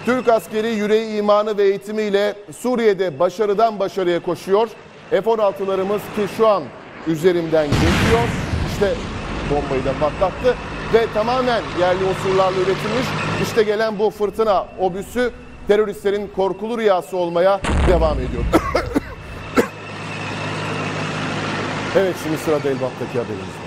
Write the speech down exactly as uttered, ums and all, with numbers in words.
Türk askeri yüreği, imanı ve eğitimiyle Suriye'de başarıdan başarıya koşuyor. F on altılarımız ki şu an üzerimden geçiyor. İşte bombayı da patlattı ve tamamen yerli unsurlarla üretilmiş. İşte gelen bu fırtına obüsü teröristlerin korkulu rüyası olmaya devam ediyor. Evet, şimdi sırada Elbap'taki haberimiz.